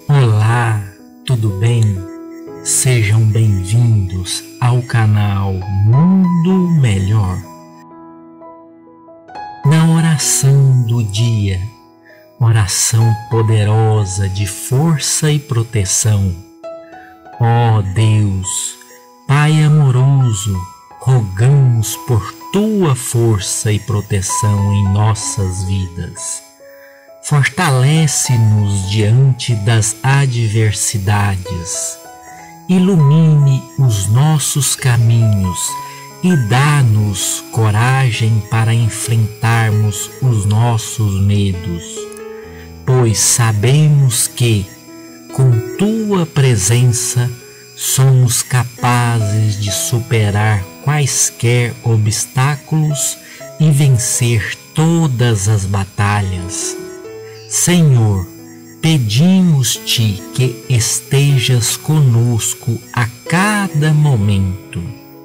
Olá, tudo bem? Sejam bem-vindos ao canal Mundo Melhor. Na oração do dia, oração poderosa de força e proteção. Ó Deus, Pai amoroso, rogamos por Tua força e proteção em nossas vidas. Fortalece-nos diante das adversidades. Ilumine os nossos caminhos e dá-nos coragem para enfrentarmos os nossos medos, pois sabemos que, com Tua presença, somos capazes de superar quaisquer obstáculos e vencer todas as batalhas. Senhor, pedimos-te que estejas conosco a cada momento.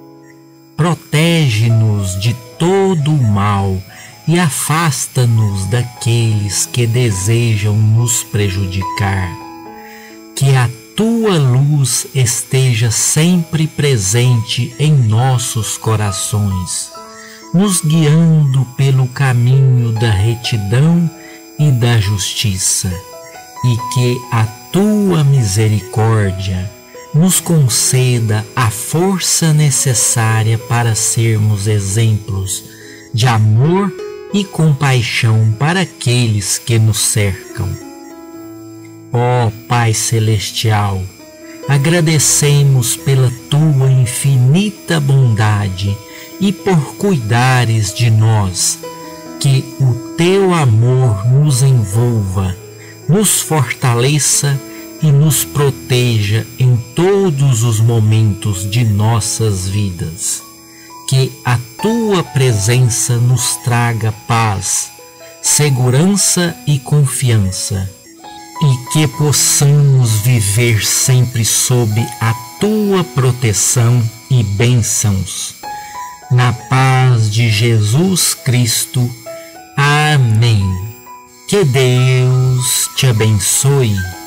Protege-nos de todo o mal e afasta-nos daqueles que desejam nos prejudicar. Que a Tua luz esteja sempre presente em nossos corações, nos guiando pelo caminho da retidão e da justiça, e que a Tua misericórdia nos conceda a força necessária para sermos exemplos de amor e compaixão para aqueles que nos cercam. Ó Pai Celestial, agradecemos pela Tua infinita bondade e por cuidares de nós. Que o Teu amor nos envolva, nos fortaleça e nos proteja em todos os momentos de nossas vidas. Que a Tua presença nos traga paz, segurança e confiança, e que possamos viver sempre sob a Tua proteção e bênçãos. Na paz de Jesus Cristo. Amém. Que Deus te abençoe.